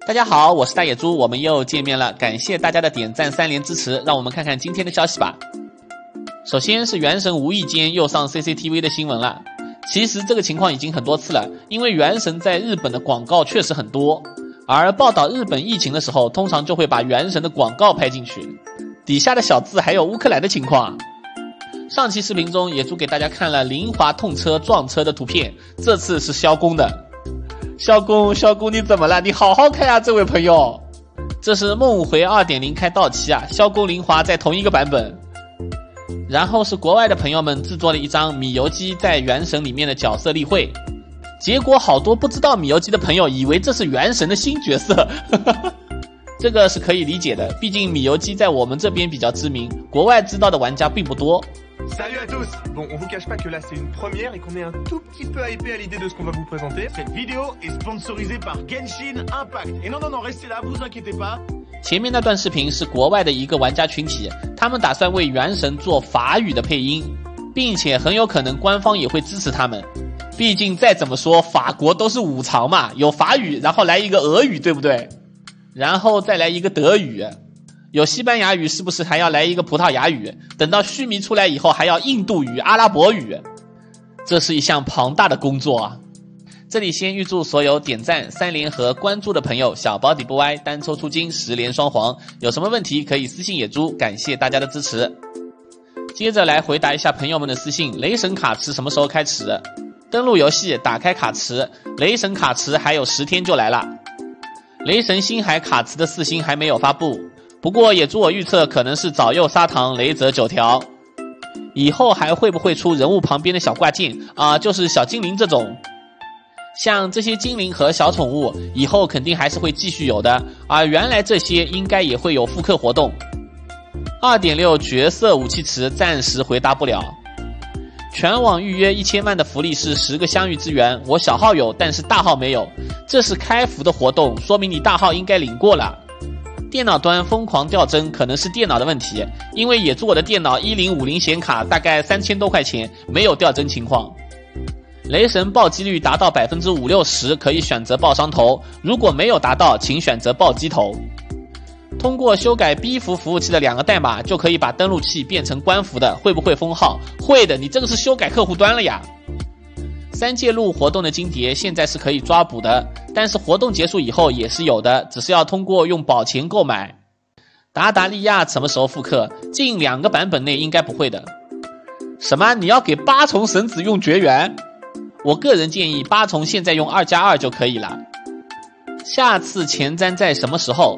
大家好，我是大野猪，我们又见面了，感谢大家的点赞3连支持，让我们看看今天的消息吧。首先是原神无意间又上 CCTV 的新闻了。其实这个情况已经很多次了，因为原神在日本的广告确实很多，而报道日本疫情的时候，通常就会把原神的广告拍进去，底下的小字还有乌克兰的情况。上期视频中野猪给大家看了林华痛车撞车的图片，这次是萧公的。萧公你怎么了？你好好开啊，这位朋友。这是梦回 2.0 开到期啊，萧公林华在同一个版本。然后是国外的朋友们制作了一张米游姬在原神里面的角色例会，结果好多不知道米游姬的朋友以为这是原神的新角色。这个是可以理解的，毕竟米游姬在我们这边比较知名，国外知道的玩家并不多。 Salut à tous! Bon, on vous cache pas que là c'est une première et qu'on est un tout petit peu hypé à l'idée de ce qu'on va vous présenter. Cette vidéo est sponsorisée par Genshin Impact. Et non, restez là, vous inquiétez pas. 前面那段视频是国外的一个玩家群体，他们打算为原神做法语的配音，并且很有可能官方也会支持他们。毕竟再怎么说，法国都是五常嘛，有法语，然后来一个俄语，对不对？然后再来一个德语。有西班牙语，是不是还要来一个葡萄牙语？等到须弥出来以后，还要印度语、阿拉伯语。这是一项庞大的工作啊！这里先预祝所有点赞3连和关注的朋友小保底不歪，单抽出金10连双黄。有什么问题可以私信野猪，感谢大家的支持。接着来回答一下朋友们的私信，雷神卡池什么时候开始？登录游戏，打开卡池，雷神卡池还有10天就来了。雷神星海卡池的4星还没有发布。不过野猪我预测可能是早柚砂糖雷泽9条，以后还会不会出人物旁边的小挂件啊？就是小精灵这种，像这些精灵和小宠物，以后肯定还是会继续有的，而原来这些应该也会有复刻活动。2.6 角色武器池暂时回答不了。全网预约1000万的福利是10个相遇资源，我小号有，但是大号没有，这是开服的活动，说明你大号应该领过了。电脑端疯狂掉帧可能是电脑的问题，因为野猪我的电脑1050显卡大概3000多块钱，没有掉帧情况。雷神暴击率达到 5-60% 可以选择爆伤头，如果没有达到请选择暴击头。通过修改 B 服服务器的2个代码就可以把登录器变成官服的，会不会封号？会的，你这个是修改客户端了呀。3界路活动的金蝶现在是可以抓捕的，但是活动结束以后也是有的，只是要通过用宝钱购买。达达利亚什么时候复刻？近2个版本内应该不会的。什么？你要给8重神子用绝缘？我个人建议8重现在用2+2就可以了。下次前瞻在什么时候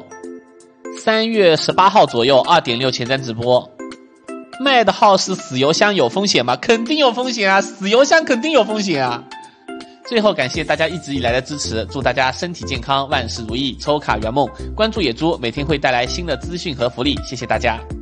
？3月18号左右 2.6 前瞻直播。卖的号是死邮箱有风险吗？肯定有风险啊，死邮箱肯定有风险啊。最后感谢大家一直以来的支持，祝大家身体健康，万事如意，抽卡圆梦。关注野猪，每天会带来新的资讯和福利，谢谢大家。